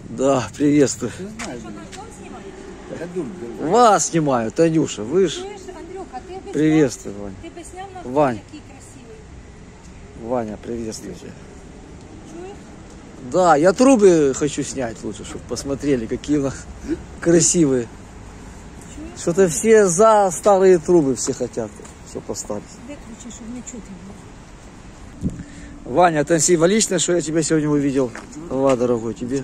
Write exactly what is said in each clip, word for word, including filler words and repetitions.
Да, приветствую. Вас снимаю, Танюша, вы ж. Приветствую, Ваня. Ты бы снял на Вань. какие красивые. Ваня, приветствую тебя. Да, я трубы хочу снять лучше, чтобы посмотрели, какие у нас красивые. Что-то все за старые трубы все хотят, все поставить. Выключи, чтобы не чуть было. Ваня, это символично, что я тебя сегодня увидел. Ва, дорогой, тебе.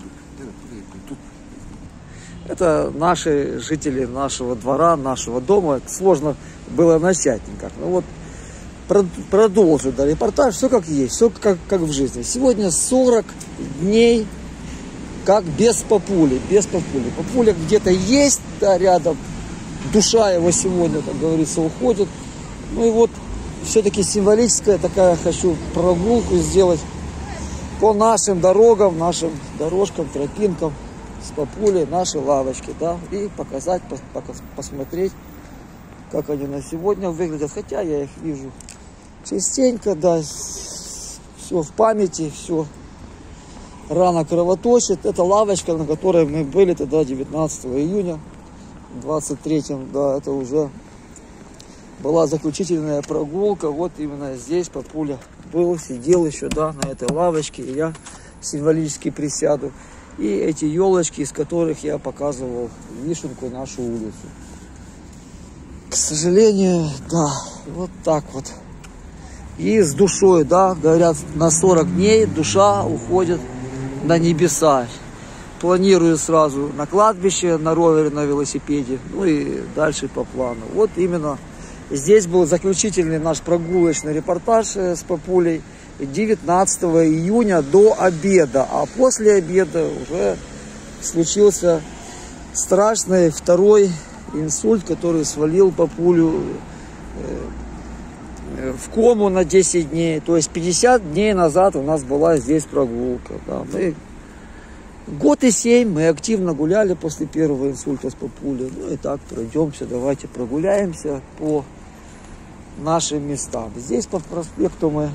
Это наши жители нашего двора, нашего дома. Сложно было начать никак. Ну вот, продолжу, да, репортаж, все как есть, все как, как в жизни. Сегодня сорок дней, как без папули, без папули. Папуля где-то есть, да, рядом. Душа его сегодня, как говорится, уходит. Ну и вот, все-таки символическая такая, хочу прогулку сделать по нашим дорогам, нашим дорожкам, тропинкам с папулей, нашей лавочки, да, и показать, посмотреть, как они на сегодня выглядят. Хотя я их вижу частенько, да, все в памяти, все рано кровоточит. Это лавочка, на которой мы были тогда девятнадцатого июня двадцать третьем, да, это уже была заключительная прогулка. Вот именно здесь папуля был, сидел еще, да, на этой лавочке, и я символически присяду. И эти елочки, из которых я показывал вишенку, нашу улицу. К сожалению, да, вот так вот. И с душой, да, говорят, на сорок дней душа уходит на небеса. Планирую сразу на кладбище, на ровере, на велосипеде, ну и дальше по плану. Вот именно здесь был заключительный наш прогулочный репортаж с папулей девятнадцатого июня до обеда. А после обеда уже случился страшный второй инсульт, который свалил папулю в кому на десять дней. То есть пятьдесят дней назад у нас была здесь прогулка. Да. Мы год и семь мы активно гуляли после первого инсульта с папулей. Ну и так пройдемся, давайте прогуляемся по нашим местам. Здесь по проспекту мы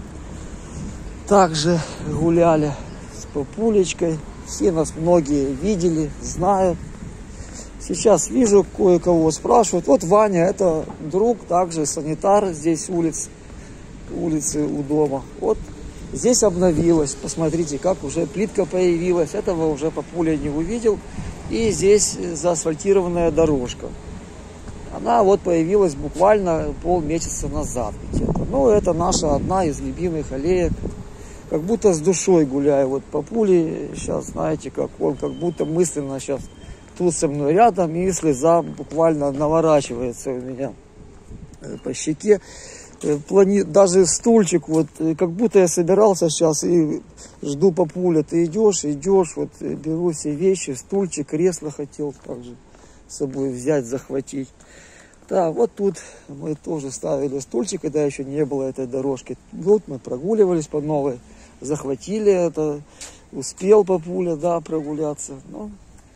также гуляли с папулечкой. Все нас многие видели, знают. Сейчас вижу, кое-кого спрашивают. Вот Ваня, это друг, также санитар здесь улиц, улицы у дома. Вот здесь обновилось. Посмотрите, как уже плитка появилась. Этого уже папуля не увидел. И здесь заасфальтированная дорожка. Она вот появилась буквально полмесяца назад где-то. Ну, это наша одна из любимых аллеек. Как будто с душой гуляю. Вот папули сейчас, знаете, как он как будто мысленно сейчас тут со мной рядом, и слеза буквально наворачивается у меня по щеке. Плани... Даже стульчик, вот, как будто я собирался сейчас и жду папуля. Ты идешь, идешь, вот беру все вещи, стульчик, кресло хотел также с собой взять, захватить. Да, вот тут мы тоже ставили стульчик, когда еще не было этой дорожки. Вот мы прогуливались по новой, захватили это, успел папуля, да, прогуляться. Но,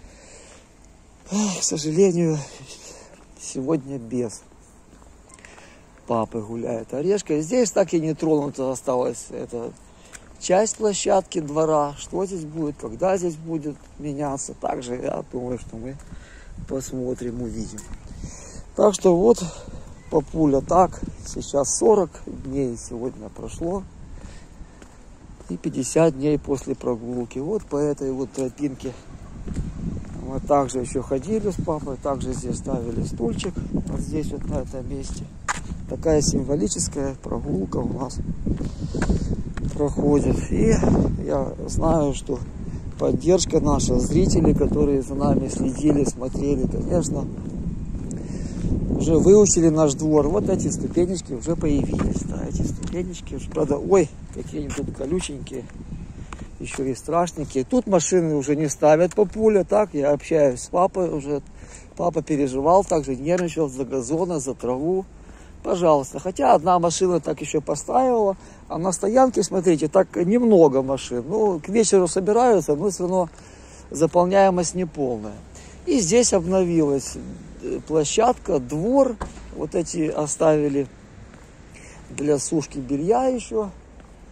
к сожалению, сегодня без папы гуляет Орешка. Здесь так и не тронута осталась эта часть площадки двора. Что здесь будет, когда здесь будет меняться. Также я думаю, что мы посмотрим, увидим. Так что вот папуля так. Сейчас сорок дней сегодня прошло. И пятьдесят дней после прогулки. Вот по этой вот тропинке мы также еще ходили с папой. Также здесь ставили стульчик. Вот здесь вот на этом месте. Такая символическая прогулка у нас проходит. И я знаю, что поддержка наша, зрители, которые за нами следили, смотрели, конечно, уже выучили наш двор. Вот эти ступенечки уже появились. Да, эти ступенечки уже, правда, ой, какие они тут колюченькие, еще и страшненькие. Тут машины уже не ставят папуля. Так, я общаюсь с папой уже. Папа переживал, также нервничал за газоны, за траву. Пожалуйста. Хотя одна машина так еще поставила, а на стоянке, смотрите, так немного машин. Ну, к вечеру собираются, но все равно заполняемость неполная. И здесь обновилась площадка, двор. Вот эти оставили для сушки белья еще.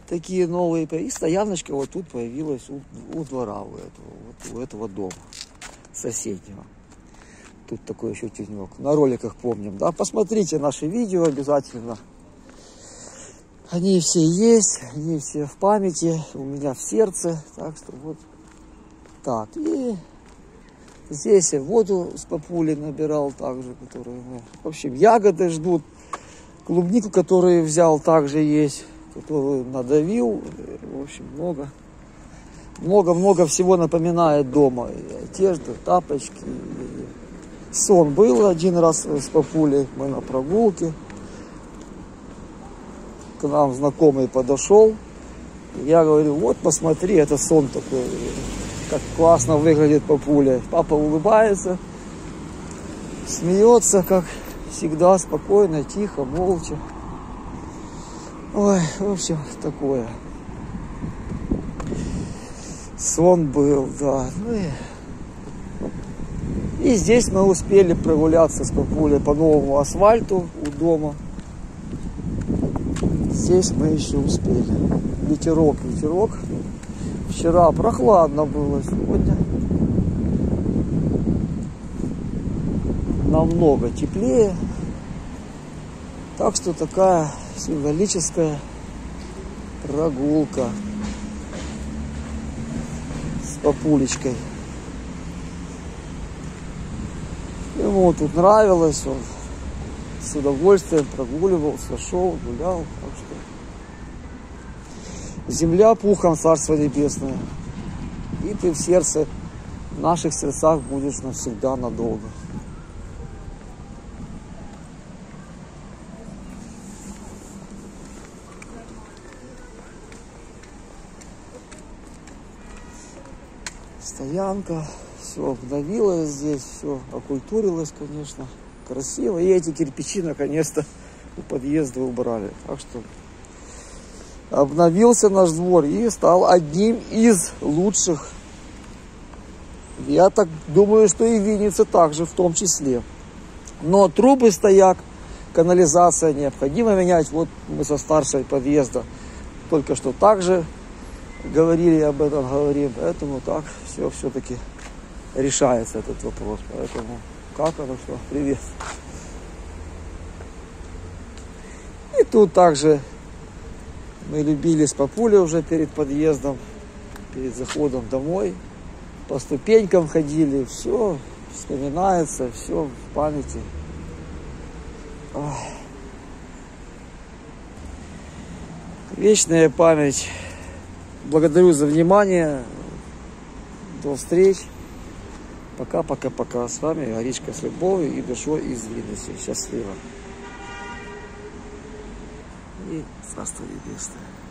такие новые. И стояночка вот тут появилась у, у двора у этого, вот, у этого дома соседнего. Тут такой еще тенек. На роликах помним, да? Посмотрите наши видео обязательно. Они все есть, они все в памяти, у меня в сердце. Так что вот так. И здесь я воду с папулей набирал также, которые мы... В общем, ягоды ждут. Клубнику, которую взял, также есть. Которую надавил. В общем, много. Много-много всего напоминает дома. И одежда, тапочки. Сон был один раз с папулей. Мы на прогулке. К нам знакомый подошел. Я говорю, вот посмотри, это сон такой. Как классно выглядит папуля. Папа улыбается. Смеется, как всегда, спокойно, тихо, молча. Ой, в общем, такое. Сон был, да. Ну и... и здесь мы успели прогуляться с папулей по новому асфальту у дома. Здесь мы еще успели. Ветерок, ветерок. Вчера прохладно было, сегодня намного теплее. Так что такая символическая прогулка с папулечкой. Ему тут нравилось, он с удовольствием прогуливался, шел, гулял. Так что земля пухом, Царство Небесное. И ты в сердце, в наших сердцах будешь навсегда, надолго. Стоянка, все обновилось здесь, все окультурилось, конечно, красиво. И эти кирпичи наконец-то у подъезда убрали. Так что обновился наш двор и стал одним из лучших. Я так думаю, что и Винница также в том числе. Но трубы стоят, канализация необходимо менять. Вот мы со старшей подъезда только что также говорили об этом, говорим. Поэтому так все все-таки решается этот вопрос. Поэтому как оно что? Привет. И тут также мы любили с папулей уже перед подъездом, перед заходом домой. По ступенькам ходили, все вспоминается, все в памяти. Ой. Вечная память. Благодарю за внимание. До встреч. Пока-пока-пока. С вами Горичка с любовью и душой из Винницы. Счастливо. И Царство Небесное.